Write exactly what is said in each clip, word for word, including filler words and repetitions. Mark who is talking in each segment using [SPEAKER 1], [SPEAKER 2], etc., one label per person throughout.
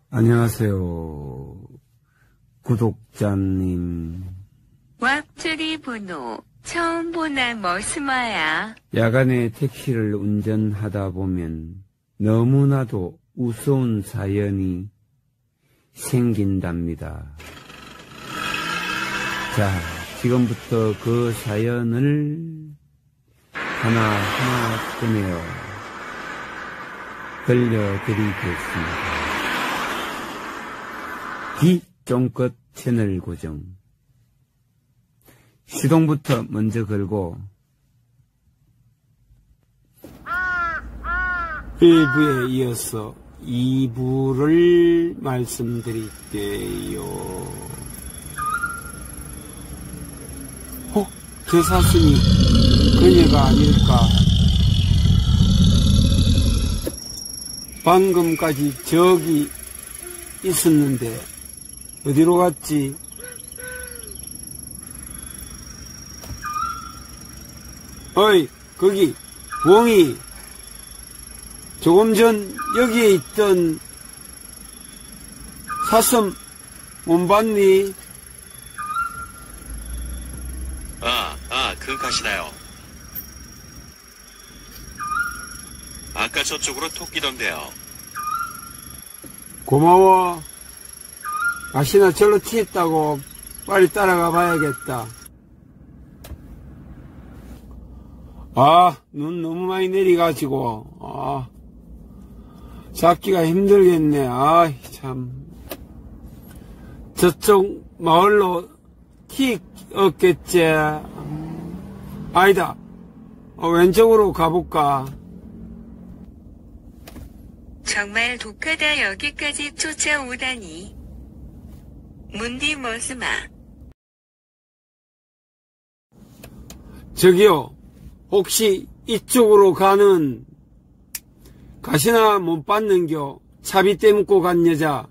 [SPEAKER 1] 안녕하세요, 구독자님.
[SPEAKER 2] 왁투리 번호 처음 보나 머스마야.
[SPEAKER 1] 야간에 택시를 운전하다 보면 너무나도 우스운 사연이 생긴답니다. 자, 지금부터 그 사연을 하나하나 꺼내어 들려드리겠습니다. 귀 쫑긋 채널 고정. 시동부터 먼저 걸고 일 부에 이어서 이 부를 말씀드릴게요. 혹 제 사슴이 그녀가 아닐까. 방금까지 저기 있었는데 어디로 갔지? 어이, 거기 웡이, 조금 전 여기에 있던 사슴 못 봤니?
[SPEAKER 3] 아, 아, 그 가시나요? 아까 저쪽으로 토끼던데요.
[SPEAKER 1] 고마워. 가시나 절로 튀었다고. 빨리 따라가 봐야겠다. 아, 눈 너무 많이 내려가지고, 아, 잡기가 힘들겠네. 아, 참. 저쪽 마을로 튀었겠지. 아니다. 어, 왼쪽으로 가볼까?
[SPEAKER 2] 정말 독하다. 여기까지 쫓아오다니. 문디 머스마.
[SPEAKER 1] 저기요, 혹시 이쪽으로 가는 가시나 못 봤는겨? 차비 떼묻고 간 여자.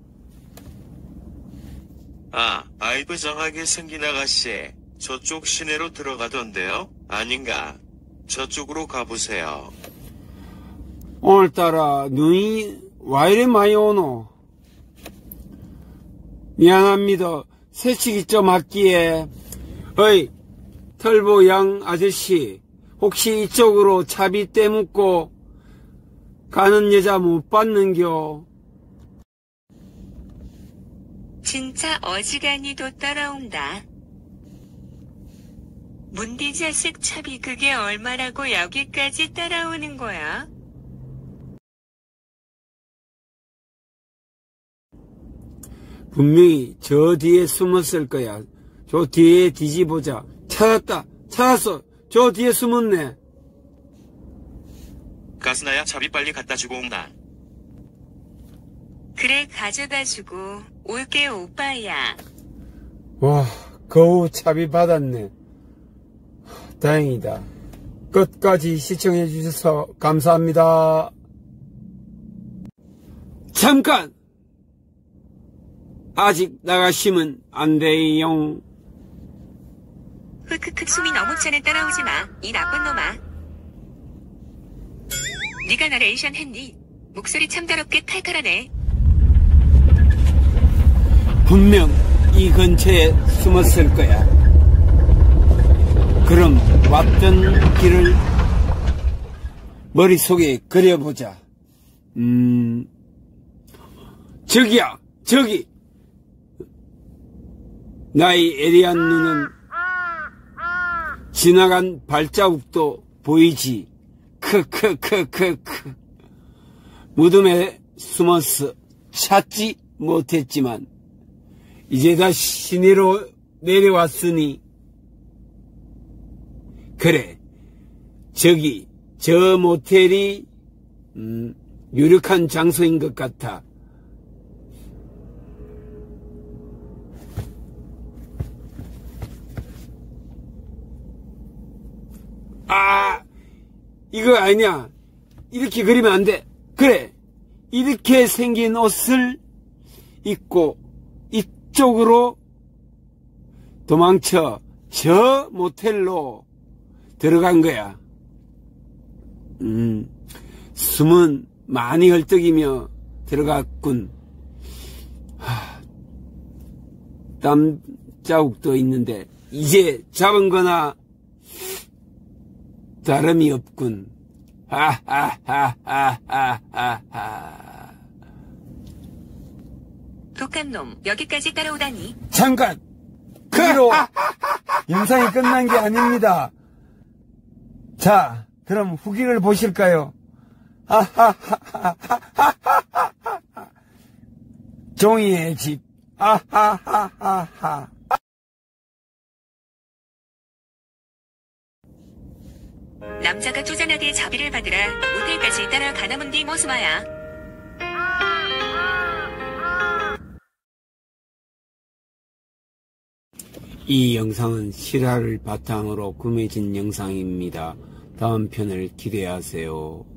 [SPEAKER 3] 아, 아이브정하게 생긴 아가씨, 저쪽 시내로 들어가던데요? 아닌가? 저쪽으로 가보세요.
[SPEAKER 1] 오늘따라 눈이 와 이래 많이 오노? 미안합니다. 새치기 좀 할기에. 어이, 털보 양 아저씨, 혹시 이쪽으로 차비 떼묻고 가는 여자 못 봤는겨?
[SPEAKER 2] 진짜 어지간히도 따라온다. 문디 자식 차비 그게 얼마라고 여기까지 따라오는 거야?
[SPEAKER 1] 분명히 저 뒤에 숨었을 거야. 저 뒤에 뒤집어보자. 찾았다. 찾았어. 저 뒤에 숨었네.
[SPEAKER 3] 가스나야, 차비 빨리 갖다 주고 온나.
[SPEAKER 2] 그래, 가져다주고 올게 오빠야.
[SPEAKER 1] 와, 겨우 차비 받았네. 다행이다. 끝까지 시청해 주셔서 감사합니다. 잠깐! 아직 나가시면 안 돼요.
[SPEAKER 2] 흑흑흑 숨이 너무 차네. 따라오지 마. 이 나쁜 놈아. 네가 나레이션 했니? 목소리 참 더럽게 칼칼하네.
[SPEAKER 1] 분명 이 근처에 숨었을 거야. 그럼 왔던 길을 머릿속에 그려보자. 음, 저기야, 저기. 나의 애리한 눈은 지나간 발자국도 보이지. 크크크크크. 무덤에 숨어서 찾지 못했지만 이제 다 시내로 내려왔으니 그래, 저기 저 모텔이 음, 유력한 장소인 것 같아. 아, 이거 아니냐? 이렇게 그리면 안 돼. 그래, 이렇게 생긴 옷을 입고 이쪽으로 도망쳐 저 모텔로 들어간 거야. 음, 숨은 많이 헐떡이며 들어갔군. 땀 자국도 있는데 이제 잡은 거나 다름이 없군. 하하하하하하.
[SPEAKER 2] 독감놈, 여기까지 따라오다니.
[SPEAKER 1] 잠깐! 그로 영상이 끝난 게 아닙니다. 자, 그럼 후기를 보실까요? 종이의 집. 아하하하하.
[SPEAKER 2] 남자가 쪼잔하게 자비를 받으라 모텔까지 따라가나문 디 모스마야.
[SPEAKER 1] 이 영상은 실화를 바탕으로 구매진 영상입니다. 다음 편을 기대하세요.